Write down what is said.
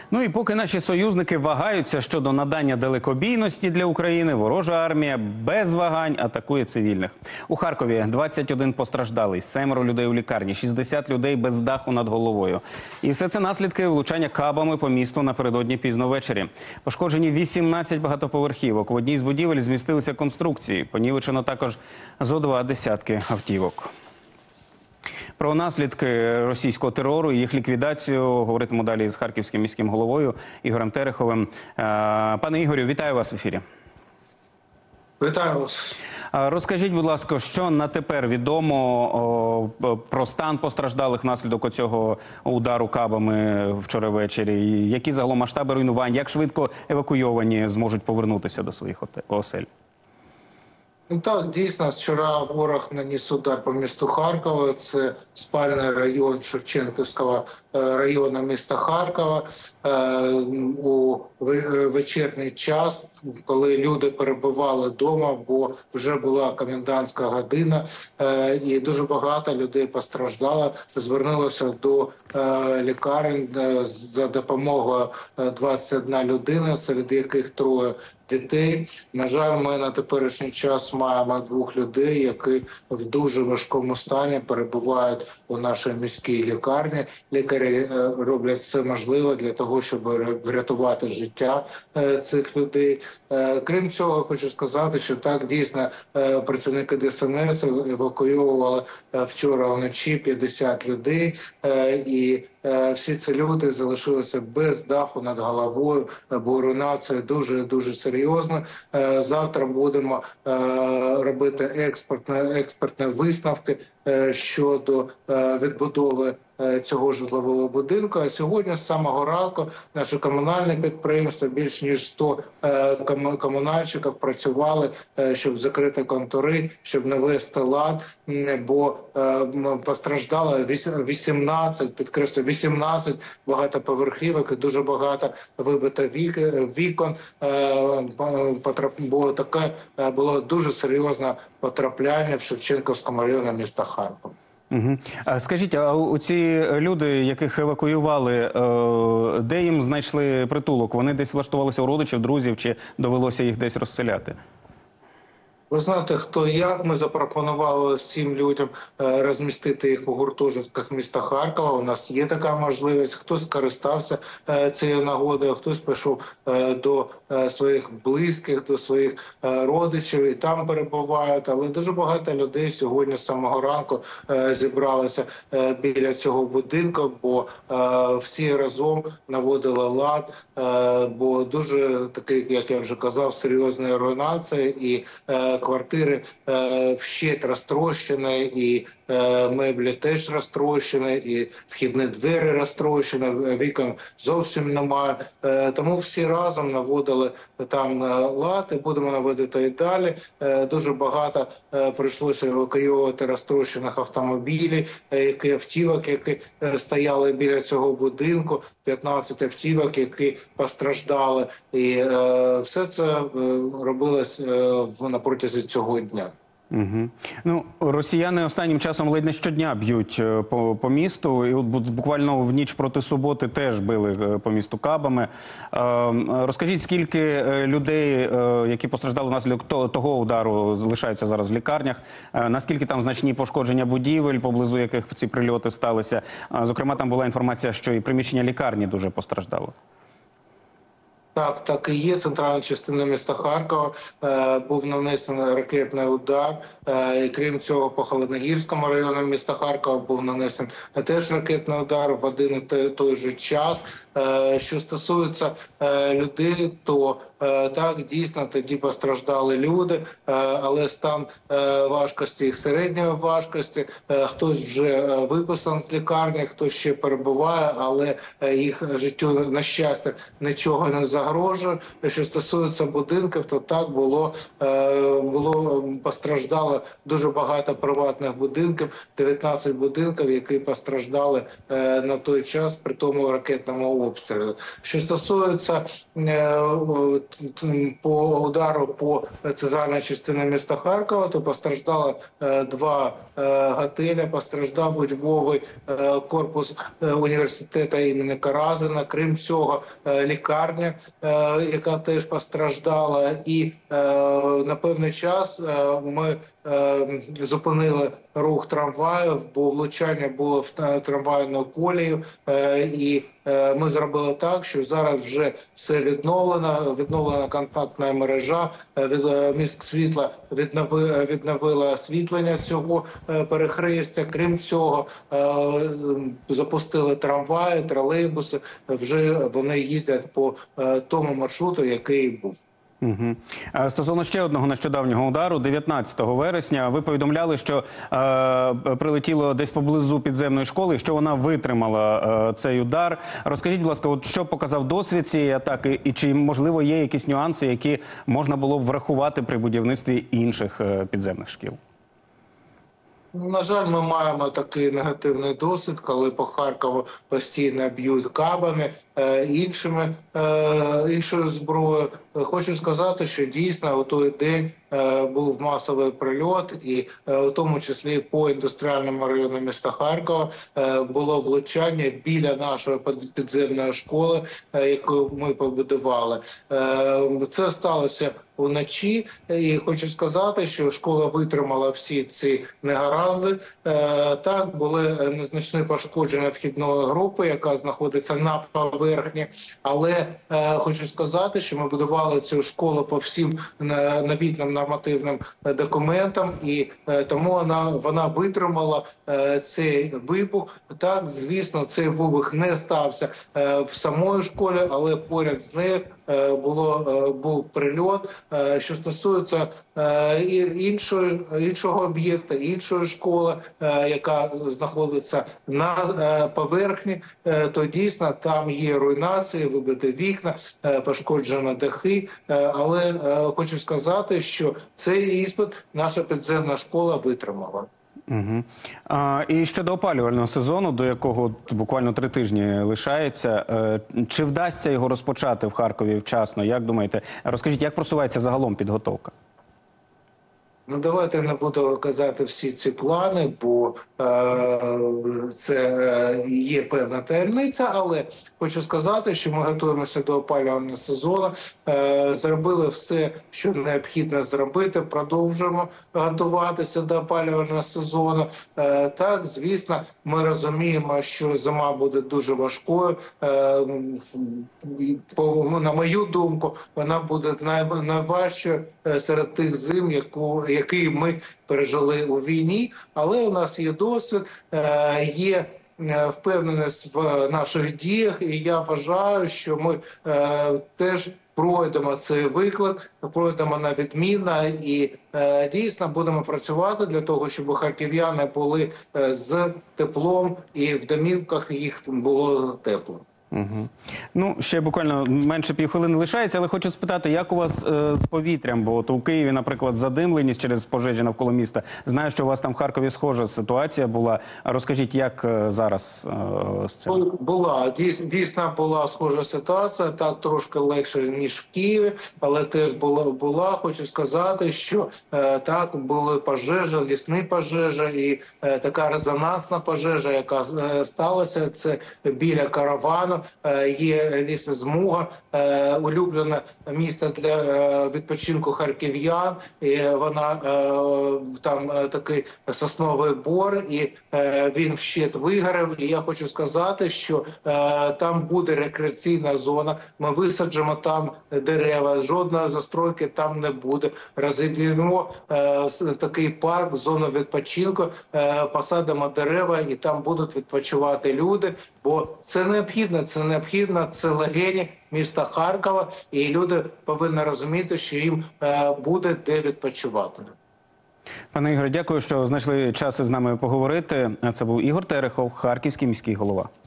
Ну і поки наші союзники вагаються щодо надання далекобійності для України, ворожа армія без вагань атакує цивільних. У Харкові 21 постраждалий, 7 людей у лікарні, 60 людей без даху над головою. І все це наслідки влучання кабами по місту напередодні пізно ввечері. Пошкоджені 18 багатоповерхівок. В одній з будівель змістилися конструкції. Понівечено також зо 2 десятки автівок. Про наслідки російського терору і їх ліквідацію говоритиму далі з харківським міським головою Ігорем Тереховим. Пане Ігорю, вітаю вас в ефірі. Вітаю вас. Розкажіть, будь ласка, що на тепер відомо про стан постраждалих внаслідок оцього удару кабами вчора ввечері? Які загалом масштаби руйнувань? Як швидко евакуйовані зможуть повернутися до своїх осель? Ну так, дійсно, вчора ворог наніс удар по місту Харкова. Це спальний район Шевченківського району міста Харкова. У вечірній час, коли люди перебували вдома, бо вже була комендантська година, і дуже багато людей постраждало, звернулося до лікарень за допомогою 21 людина, серед яких 3 дітей. На жаль, ми на теперішній час маємо 2 людей, які в дуже важкому стані перебувають у нашій міській лікарні. Лікарі роблять все можливе для того, щоб врятувати життя цих людей. Крім цього, хочу сказати, що так, дійсно, працівники ДСНС евакуювали вчора вночі 50 людей, і всі ці люди залишилися без даху над головою, бо руйнація дуже серйозна. Завтра будемо робити експертні висновки щодо відбудови цього житлового будинку. А сьогодні з самого ранку наше комунальне підприємство, більш ніж 100 комунальщиків працювали, щоб закрити контури, щоб навести лад, бо постраждало 18, підкреслюю, 18 багатоповерхівок і дуже багато вибито вікон, бо таке було дуже серйозне потрапляння в Шевченківському районі міста Харкова. Угу. Скажіть, а ці люди, яких евакуювали, де їм знайшли притулок? Вони десь влаштувалися у родичів, друзів, чи довелося їх десь розселяти? Ви знаєте, хто як. Ми запропонували всім людям розмістити їх у гуртожитках міста Харкова. У нас є така можливість. Хтось скористався цією нагодою, хтось пішов до своїх близьких, до своїх родичів і там перебувають. Але дуже багато людей сьогодні з самого ранку зібралися біля цього будинку, бо всі разом наводили лад, бо дуже такий, як я вже казав, серйозна руйнація, і квартири вщент розтрощені, і меблі теж розтрощені, і вхідні двері розтрощені, вікон зовсім немає. Тому всі разом наводили там лад і будемо наводити і далі. Дуже багато прийшлося евакуювати розтрощених автомобілів, автівок, які стояли біля цього будинку, 15 автівок, які постраждали. І все це робилось на протязі цього дня. Угу. Ну, росіяни останнім часом ледь не щодня б'ють по місту. І от буквально в ніч проти суботи теж били по місту кабами. Розкажіть, скільки людей, які постраждали внаслідок того удару, залишаються зараз в лікарнях? Наскільки там значні пошкодження будівель, поблизу яких ці прильоти сталися? Зокрема, там була інформація, що і приміщення лікарні дуже постраждало. Так і є. Центральна частина міста Харкова був нанесений ракетний удар. І крім цього, по Холодногірському району міста Харкова був нанесений теж ракетний удар в один і той же час. Що стосується людей, то так, дійсно, тоді постраждали люди, але стан важкості їх середньої важкості. Хтось вже виписаний з лікарні, хтось ще перебуває, але їх життю, на щастя, нічого не загрожує. Що стосується будинків, то так постраждало дуже багато приватних будинків, 19 будинків, які постраждали на той час при тому ракетному обстрілі. Що стосується по удару по центральній частині міста Харкова, то постраждало два готелі, постраждав учбовий корпус університету імені Каразина. Крім цього, лікарня, яка теж постраждала. І на певний час ми зупинили рух трамваїв, бо влучання було в трамвайну колію, і ми зробили так, що зараз вже все відновлена контактна мережа, міськсвітла відновила освітлення цього перехрестя. Крім цього, запустили трамваї, тролейбуси, вже вони їздять по тому маршруту, який був. Угу. Стосовно ще одного нещодавнього удару, 19 вересня, ви повідомляли, що прилетіло десь поблизу підземної школи, що вона витримала цей удар. Розкажіть, будь ласка, от що показав досвід цієї атаки і чи, можливо, є якісь нюанси, які можна було б врахувати при будівництві інших підземних шкіл? На жаль, ми маємо такий негативний досвід, коли по Харкову постійно б'ють кабами, іншою зброєю. Хочу сказати, що дійсно у той день був масовий прильот, і в тому числі по індустріальному району міста Харкова було влучання біля нашої підземної школи, яку ми побудували. Це сталося вночі, і хочу сказати, що школа витримала всі ці негаразди. Так, були незначні пошкодження вхідної групи, яка знаходиться на поверхні, але хочу сказати, що ми будували цю школу по всім новітнім нормативним документам, і тому вона витримала цей вибух. Так, звісно, цей вибух не стався в самої школі, але поряд з нею був прильот. Що стосується іншого об'єкта, іншої школи, яка знаходиться на поверхні, то дійсно там є руйнації, вибиті вікна, пошкоджені дахи. Але хочу сказати, що цей іспит наша підземна школа витримала. Угу. І щодо опалювального сезону, до якого буквально 3 тижні лишається, чи вдасться його розпочати в Харкові вчасно? Як думаєте? Розкажіть, як просувається загалом підготовка? Ну, давайте не буду казати всі ці плани, бо це є певна таємниця, але хочу сказати, що ми готуємося до опалювального сезону, зробили все, що необхідно зробити, продовжуємо готуватися до опалювального сезону. Так, звісно, ми розуміємо, що зима буде дуже важкою. На мою думку, вона буде найважчою серед тих зим, який ми пережили у війні, але у нас є досвід, є впевненість в наших діях, і я вважаю, що ми теж пройдемо цей виклик, пройдемо на відмінно і дійсно будемо працювати для того, щоб харків'яни були з теплом і в домівках їх було тепло. Угу. Ну, ще буквально менше півхвилини лишається, але хочу спитати, як у вас з повітрям? Бо от у Києві, наприклад, задимленість через пожежі навколо міста. Знаю, що у вас там в Харкові схожа ситуація була. Розкажіть, як зараз з цим? Дійсно була схожа ситуація, так трошки легше, ніж в Києві, але теж була. Хочу сказати, що так, були пожежі, лісні пожежі і така резонансна пожежа, яка сталася, це біля Каравану. Є лісосмуга, улюблене місце для відпочинку харків'ян. Вона там такий сосновий бор, і він вщент вигорів. І я хочу сказати, що там буде рекреаційна зона. Ми висаджимо там дерева, жодної застройки там не буде. Розіб'ємо такий парк, зону відпочинку, посадимо дерева, і там будуть відпочивати люди. Бо це необхідно, це легені міста Харкова, і люди повинні розуміти, що їм буде де відпочивати. Пане Ігоре, дякую, що знайшли час із нами поговорити. Це був Ігор Терехов, харківський міський голова.